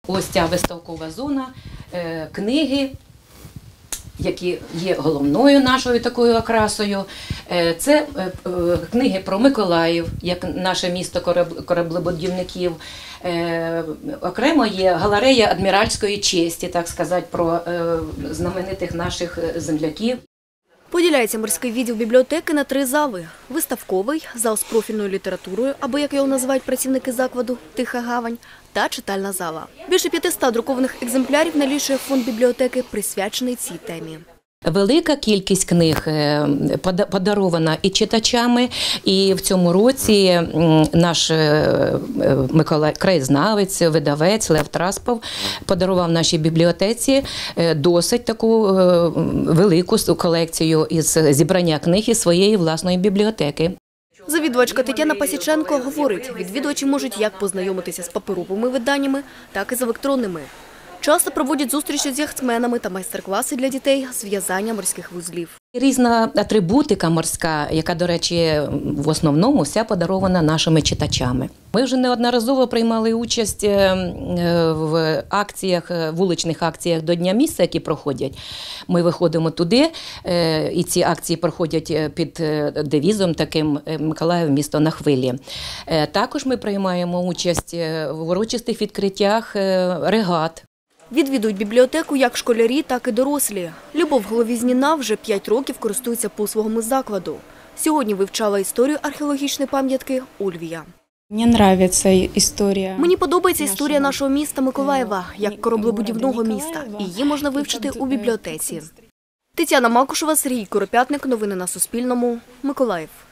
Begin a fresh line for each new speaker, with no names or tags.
Ось ця виставкова зона, книги, які є головною нашою такою окрасою. Це книги про Миколаїв, як наше місто кораблебудівників. Окремо є галерея адміральської честі, так сказати, про знаменитих наших земляків.
Поділяється морський відділ бібліотеки на 3 зали. Виставковий, зал з профільною літературою, або, як його називають працівники закладу, «Тиха гавань», та читальна зала. Більше 500 друкованих екземплярів налічує фонд бібліотеки, присвячений цій темі.
Велика кількість книг подарована і читачами, і в цьому році наш краєзнавець, видавець Лев Траспов подарував нашій бібліотеці досить таку велику колекцію із зібрання книг із своєї власної бібліотеки.
Завідувачка Тетяна Пасіченко говорить, відвідувачі можуть як познайомитися з паперовими виданнями, так і з електронними. Часто проводять зустрічі з яхтсменами та майстер-класи для дітей з в'язання морських вузлів.
Різна атрибутика морська, яка, до речі, в основному вся подарована нашими читачами. Ми вже неодноразово приймали участь в акціях, вуличних акціях до Дня міста, які проходять. Ми виходимо туди, і ці акції проходять під девізом таким «Миколаїв – місто на хвилі». Також ми приймаємо участь в урочистих відкриттях регат.
Відвідують бібліотеку як школярі, так і дорослі. Любов Головізніна вже 5 років користується послугами закладу. Сьогодні вивчала історію археологічної пам'ятки Ульвія. Мені подобається історія нашого міста Миколаєва, як кораблебудівного міста. Її можна вивчити у бібліотеці. Тетяна Макушева, Сергій Коропятник. Новини на Суспільному. Миколаїв.